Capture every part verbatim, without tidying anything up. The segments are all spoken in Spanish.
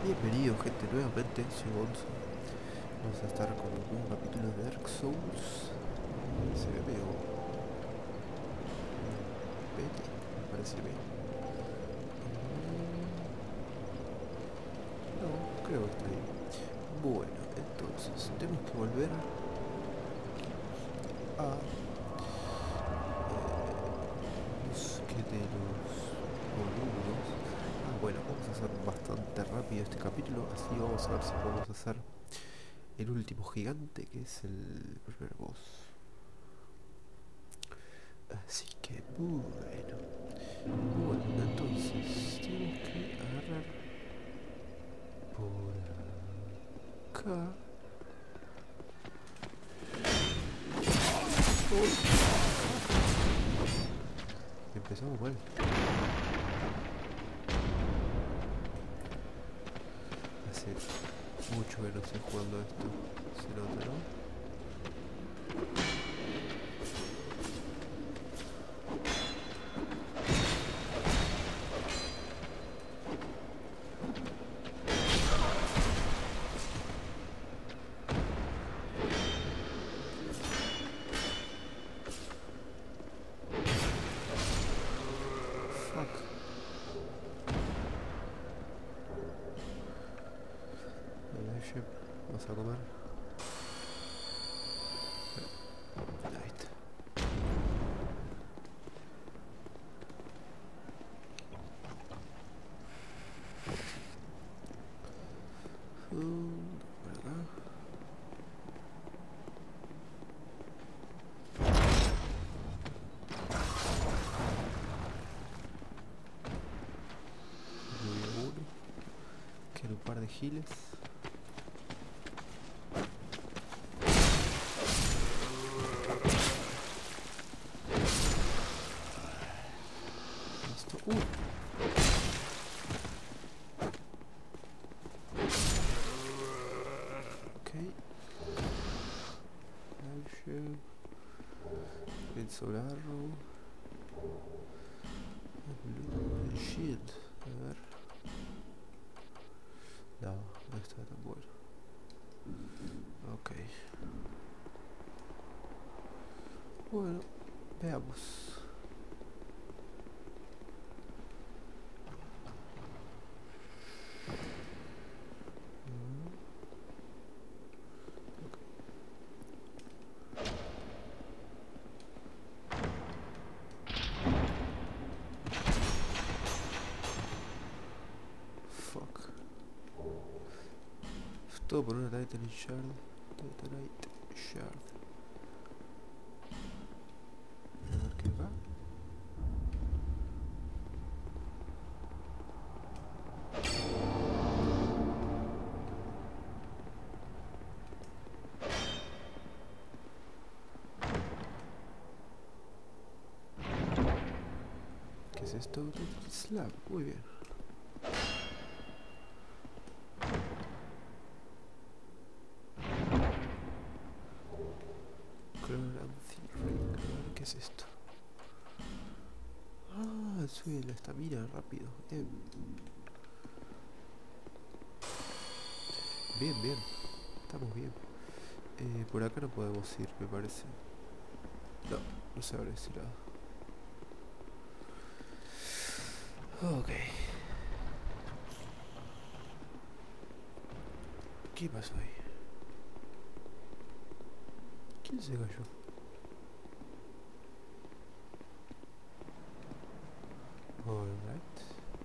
Bienvenido gente nuevamente, soy Gonzo. Vamos a estar con un nuevo capítulo de Dark Souls. Se ve medio, medio pete, me parece bien. No, creo que está bien. Bueno, entonces tenemos que volver a eh, bosque de los boludos. Ah, bueno, vamos a hacer bastante rápido este capítulo, así vamos a ver si podemos hacer el último gigante, que es el primer boss. Así que bueno, bueno, entonces tenemos que agarrar por acá. Oh, empezamos mal. Hace mucho que no estoy jugando esto, se nota, ¿no? Fuck. Ahí, Shep, vas a comer. Ahí está. Mm, por acá. Muy bien, uno. Quiero un par de giles. Listo. Uh. Ok. Shep. El Solarro. El Shield. A ver. No, no está tan bueno. Ok. Bueno, veamos. Mm, ok. Fuck. Todo por una Titan Shard. Titanite Shard. A ver qué va. ¿Qué es esto? Titan Slab. Muy bien. Clorancy Ring. A ver qué es esto. Ah, sube la estamina rápido. Bien. Bien, bien. Estamos bien. Eh, por acá no podemos ir, me parece. No, no se abre ese lado. Ok. ¿Qué pasó ahí? ¿Quién se cayó? Alright.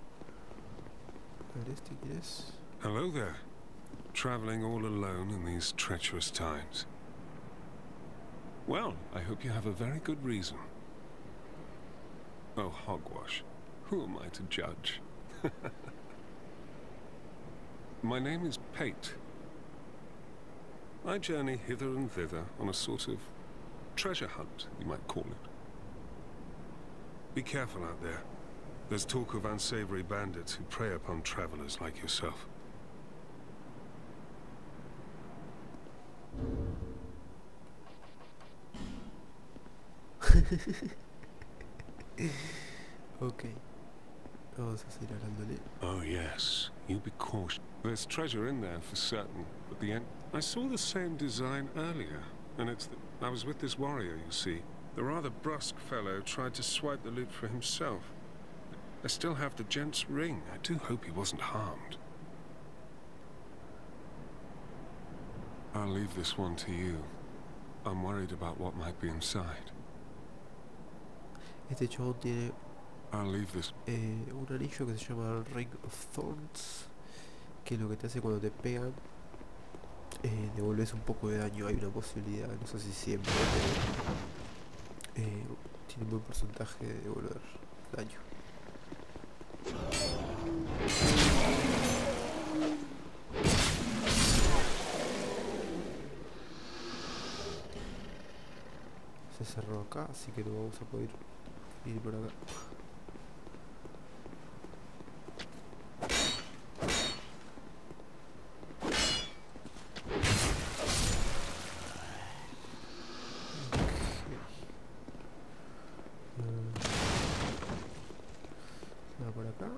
A ver, ¿este quién es? Hello there. Traveling all alone in these treacherous times. Well, I hope you have a very good reason. Oh, hogwash. Who am I to judge? My name is Pate. I journey hither and thither on a sort of treasure hunt, you might call it. Be careful out there. There's talk of unsavory bandits who prey upon travelers like yourself. Ok. Vamos a seguir hablándole. Oh, yes. You be cautious. There's treasure in there for certain, but the end... I saw the same design earlier, and it's... The... I was with this warrior, you see. The rather brusque fellow tried to swipe the loot for himself. I still have the gent's ring. I do hope he wasn't harmed. I'll leave this one to you. I'm worried about what might be inside. Este chabón tiene I'll leave this. eh, un anillo que se llama Ring of Thorns, que es lo que te hace cuando te pegan, eh, devolves un poco de daño. Hay una posibilidad, no sé si siempre, pero eh, tiene un buen porcentaje de devolver daño. Se cerró acá, así que no vamos a poder ir por acá. Nada por acá.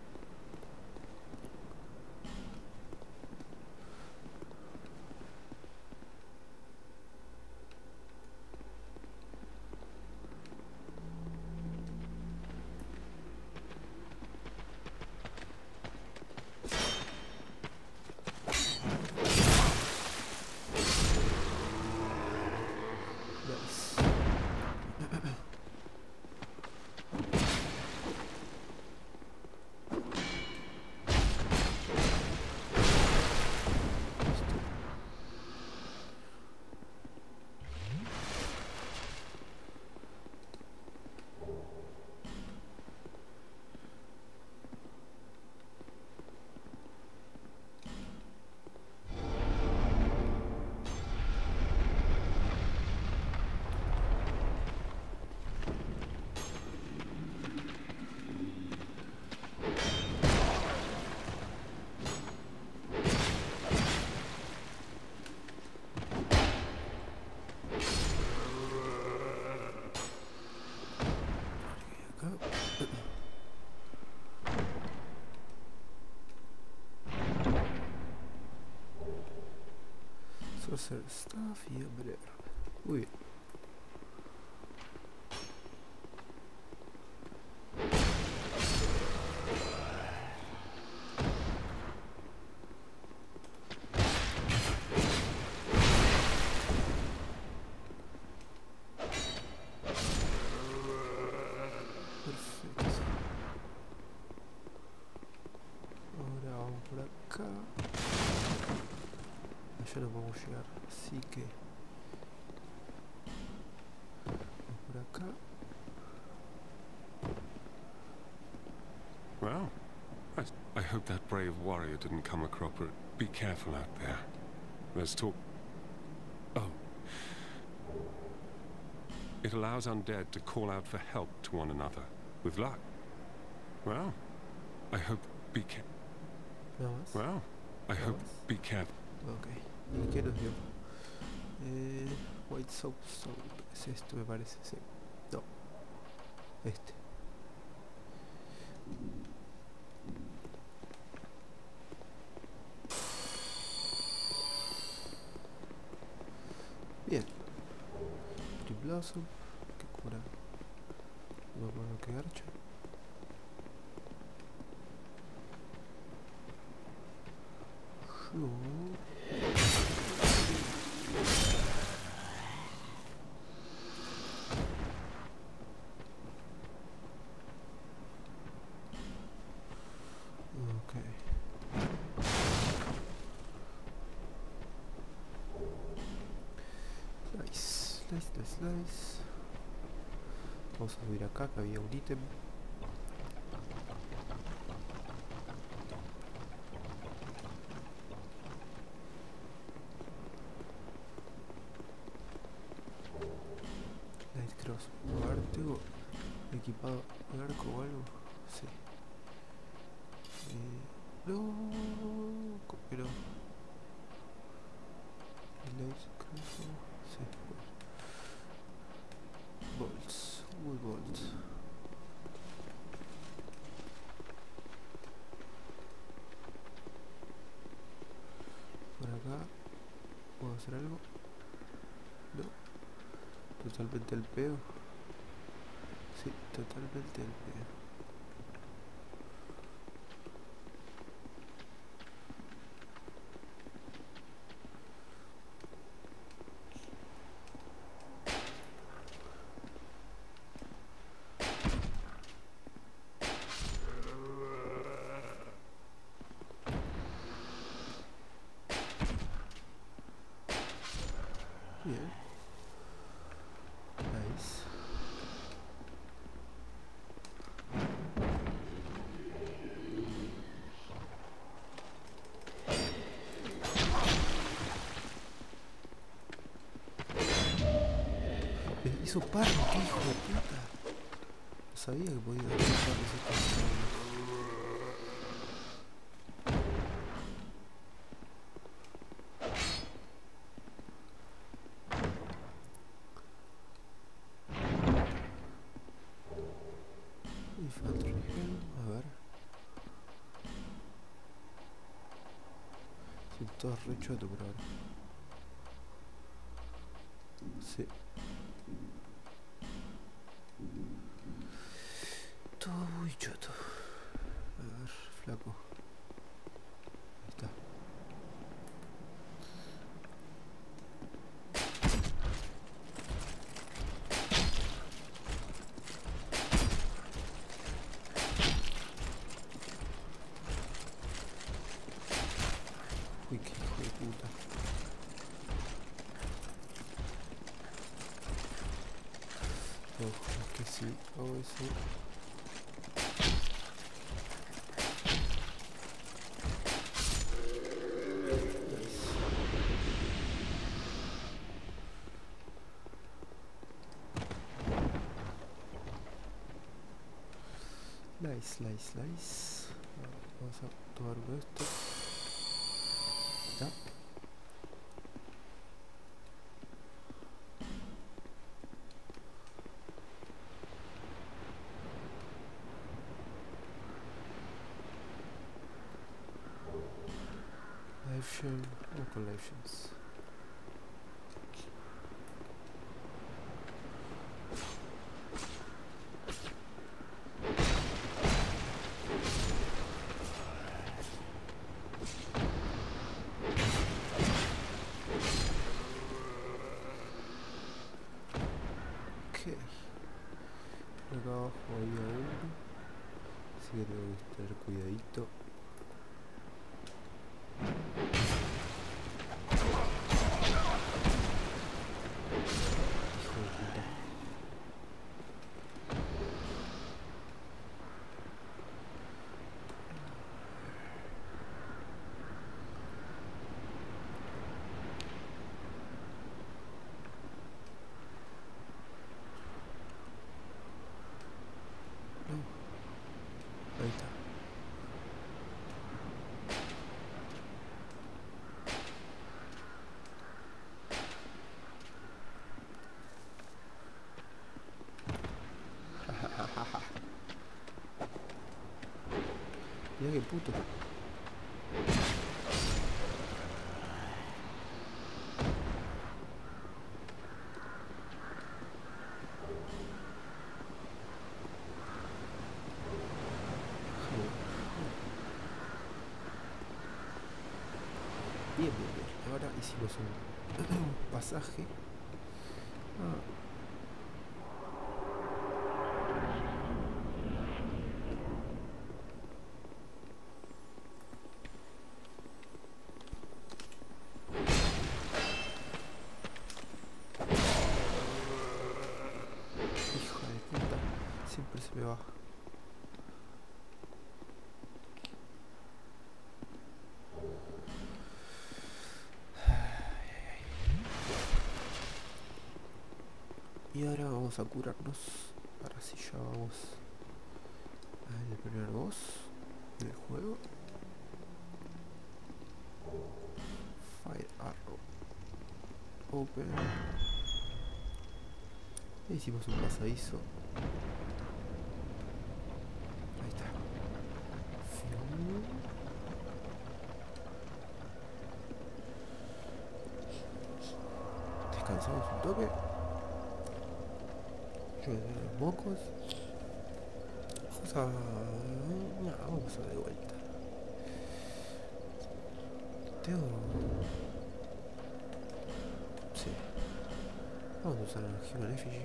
Sorcerer Staff y Umbrella. Muy bien. Perfecto. Ahora vamos por acá. Allá no podemos llegar, así que vamos por acá. Well, I, I hope that brave warrior didn't come a cropper. Be careful out there. Let's talk. Oh. It allows undead to call out for help to one another. With luck. Well, I hope be careful. Nada más. Well, I Nada hope más. be careful. Ok. ¿Y qué nos dio? Eh, White Soap Soap. Es esto, me parece, sí. No. Este. Bien. Tree Blossom. Que cura. No me acuerdo qué garcha. Yo... Ok. Nice, nice, nice, nice. Vamos a subir acá, que había un ítem. Light Cross. A ver, tengo equipado un arco o algo. Sí. Eh, no, pero... Light Cross. Sí, bueno. Bolts. Wood bolts. ¿Puedo hacer algo? No. Totalmente al pedo. Sí, totalmente al pedo. Bien. Nice. Me hizo parro, qué hijo de puta. No sabía que podía hacer parro ese cabrón. Infantry Helm, a ver. Son todos re choto por ahora. Sí. Todo muy choto. A ver, flaco. Ahí está. Uy, qué hijo de puta. Ojo, es que sí, hago eso. Nice, nice, nice. Vamos a tomar uno de estos. Ya. Life Shell o Collections. Ok. Por acá abajo había uno. Así que tengo que tener cuidadito. Hijo de puta. No. Ahí está. Mira qué puto. Bien, bien, bien. Ahora hicimos un pasaje. Ah, hijo de puta. Siempre se me va. Y ahora vamos a curarnos. Ahora sí ya vamos al primer boss del juego. Fire Arrow. Open. E hicimos un pasadizo. Ahí está. Fiu. hacemos un toque. Yo los mocos. Vamos a... No, vamos a de vuelta. Tengo... Sí. Vamos a usar el Human Effigy.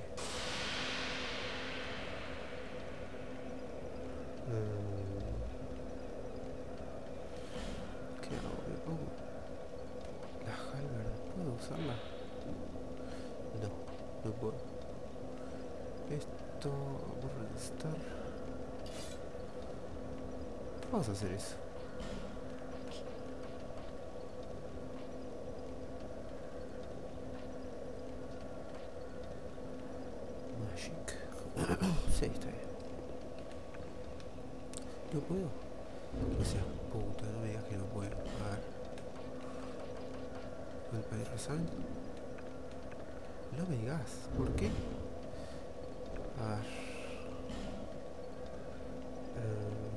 Mm. ¿Qué hago? ¿Me pongo? La Halberd, ¿puedo usarla? No, no puedo. Esto... Vamos a estar... Vamos a hacer eso. Magic. Sí, está bien. ¿No puedo? No seas puta, no me digas que no puedo. A ver. Golpe de Rosal. No me digas. ¿Por qué? A ver. Eh...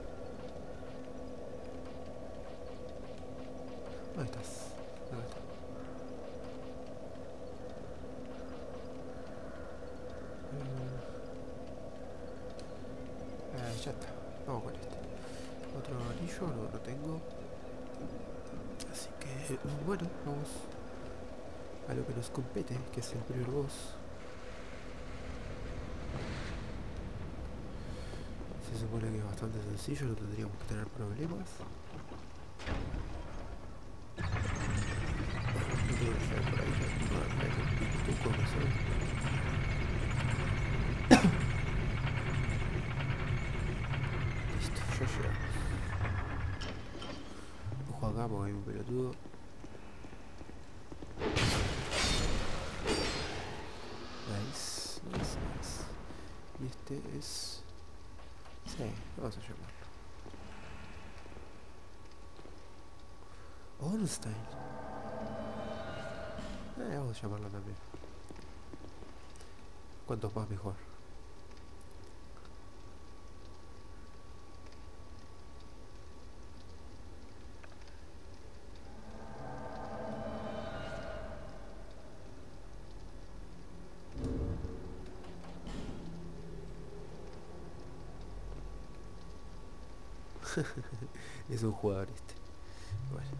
¿Dónde estás? ¿Dónde estás? Eh... Eh, ya está. Vamos con este. Otro anillo no lo tengo. Así que, bueno, vamos a lo que nos compete, que es el primer boss. Se supone que es bastante sencillo, no tendríamos que tener problemas. No tengo que llegar por ahí, no, no hay un pituco, no sé. Listo, ya llegamos. Ojo acá porque hay un pelotudo. Nice, nice, nice. Y este es... Sí, vamos a llamarlo Ornstein. Eh, vamos a llamarlo también. Cuantos más mejor. Es un jugador este. Bueno.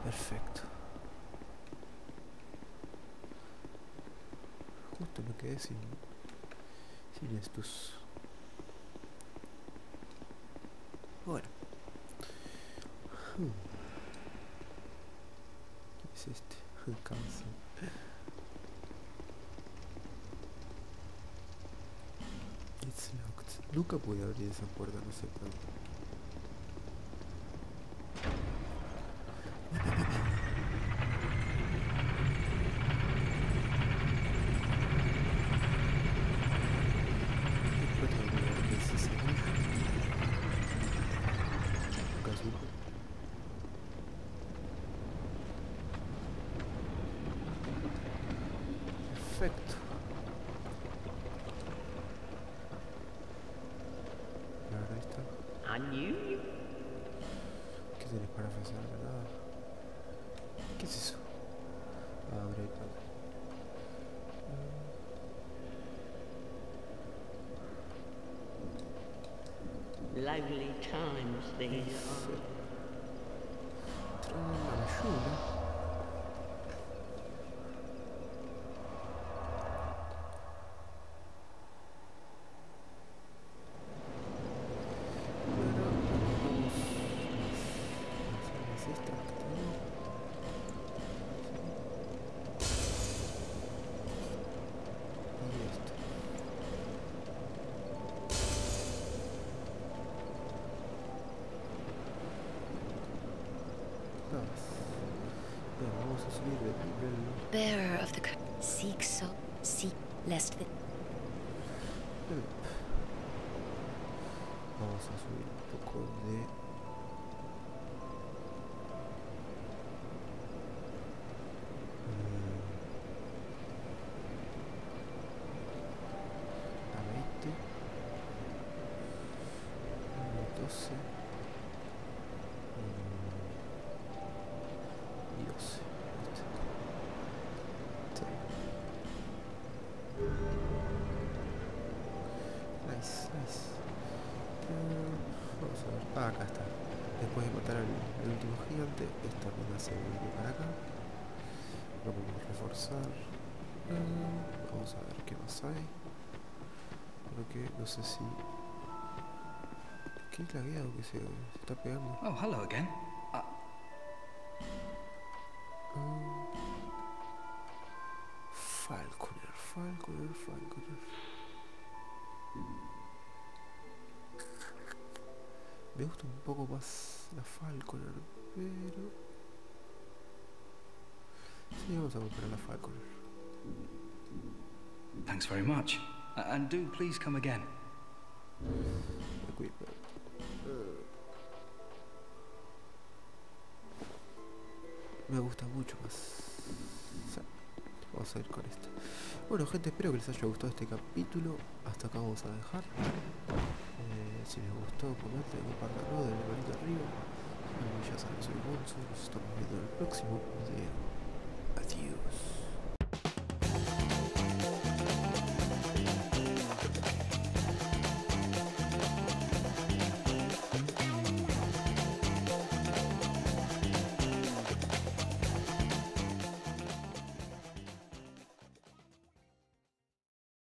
Perfecto. Justo me quedé sin, sin estos. Bueno. Hmm. ¿Qué es este? Cáncer. It's locked. Nunca pude abrir esa puerta, no sé por qué. Perfecto. La verdad está. I knew you. ¿Qué tenés para ofrecerme? Nada. ¿Qué es eso? Ah, abre iPad. Lovely times these are. Trae la ayuda. Bearer of the curse, seek so, seek lest the... Vamos a subir un poco de... a veinte. doce. Y doce. Nice, nice. Uh, vamos a ver. Ah, acá está. Después de matar al, al último gigante, esta mina se vuelve para acá. Lo podemos reforzar. Uh, vamos a ver qué más hay. Porque no sé si... ¿Qué es lagueado que se, se está pegando? Oh, hello again. Uh... Uh, Falconer, Falconer, Falconer. Me gusta un poco más la Falconer, pero... sí, vamos a comprar la Falconer. Thanks very much. Uh, and do please come again. Equipment. Uh, me gusta mucho más. Sí, vamos a ir con esto. Bueno, gente, espero que les haya gustado este capítulo. Hasta acá vamos a dejar. Eh, si les gustó, comenten, compártanlo, denle manito arriba. Y ya saben, soy Gonzo. Nos estamos viendo en el próximo video. Adiós.